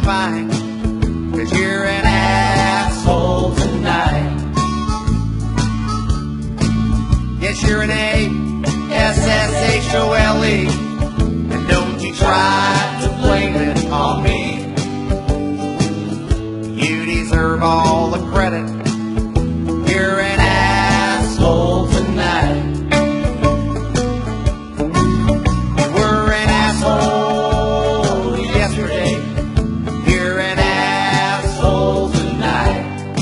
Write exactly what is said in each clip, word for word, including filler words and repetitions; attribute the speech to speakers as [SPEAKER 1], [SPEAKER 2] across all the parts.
[SPEAKER 1] fine, 'cause you're an asshole tonight. Yes, you're an A S S H O L E, and don't you try to blame it on me. You deserve all the credit. You're an asshole tonight. You were an asshole yesterday. You're an asshole tonight.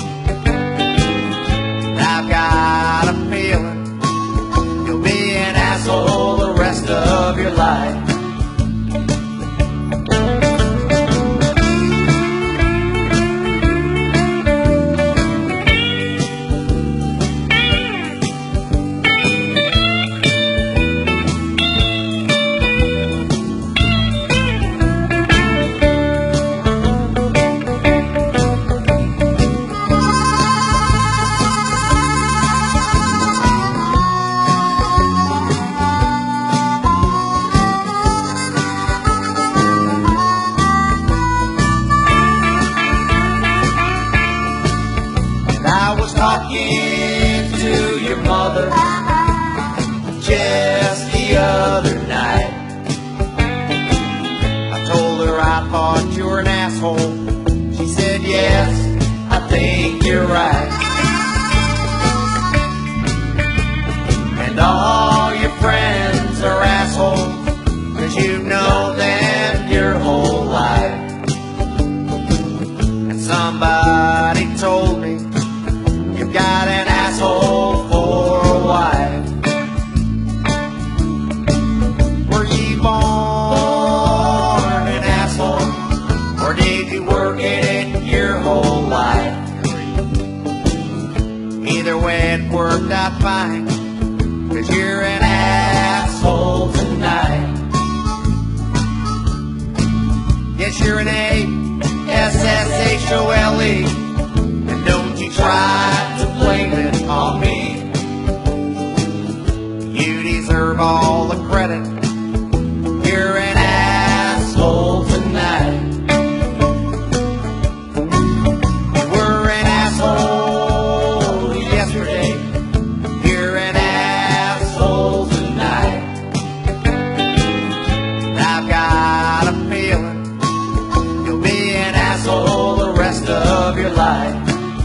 [SPEAKER 1] I've got a feeling you'll be an asshole the rest of your life. I was talking to your mother just the other night. I told her I thought you were an asshole. She said, yes, I think you're right. And all your friends are assholes, 'cause you know them your whole life. And somebody told me you've got an asshole for a wife. Were you born an asshole, or did you work at it your whole life? Either way, it worked out fine, 'cause you're an asshole tonight. Yes, you're an A S S H O L E, and don't you try to blame it on me. You deserve all the credit. You're an asshole tonight. You were an asshole yesterday. You're an asshole tonight. I've got a feeling you'll be an asshole the rest of your life.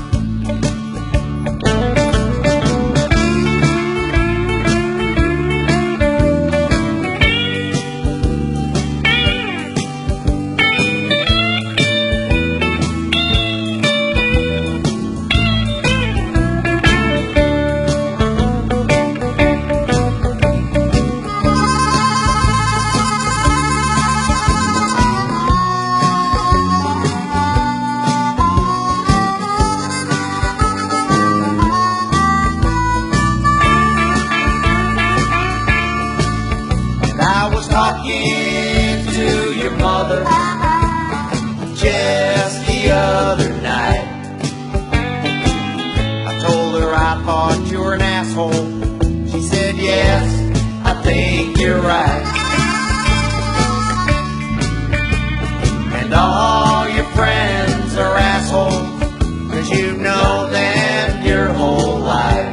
[SPEAKER 1] I was talking to your mother just the other night. I told her I thought you were an asshole. She said, yes, I think you're right. And all your friends are assholes, 'cause you know them your whole life.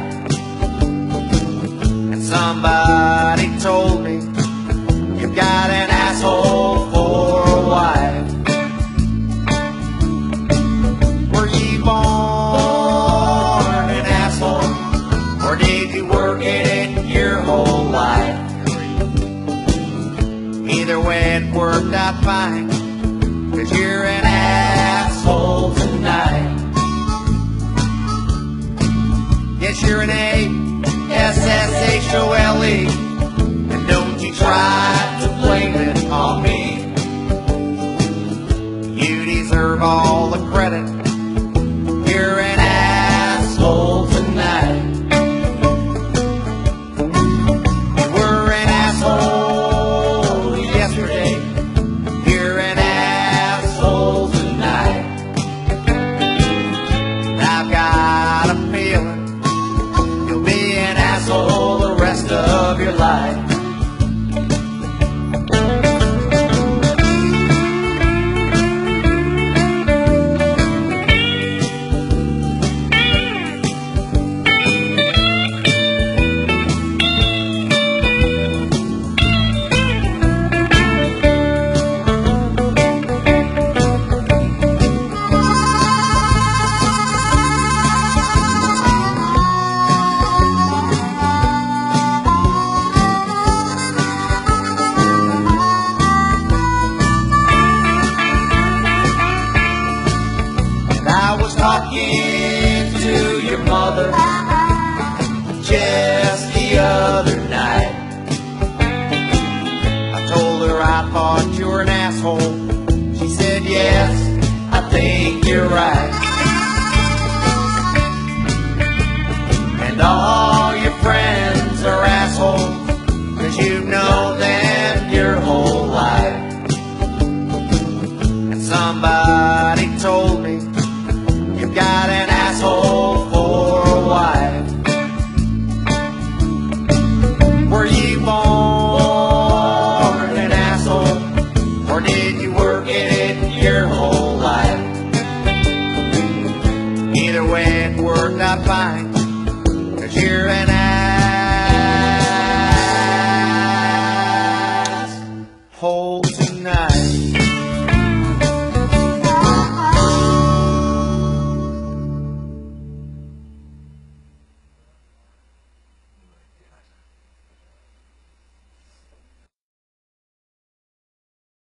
[SPEAKER 1] And somebody told me you've got an asshole for a wife. Were you born an asshole, or did you work at it your whole life? Either way, it worked out fine, 'cause you're an asshole tonight. Yes, you're an A S S H O L E, and don't you try to blame it on me. You deserve all the credit. You're an asshole tonight. You were an asshole yesterday. You're an asshole tonight. I've got a feeling you'll be an asshole the rest of your life. talking to your mother just the other night. I told her I thought you were an asshole. She said, yes, I think you're right. And all your friends are assholes, 'cause you know them your whole life. And somebody told me you've got an asshole for a wife. Were you born an asshole, or did you work at it your whole life? Either way it worked out fine, 'cause you're an asshole.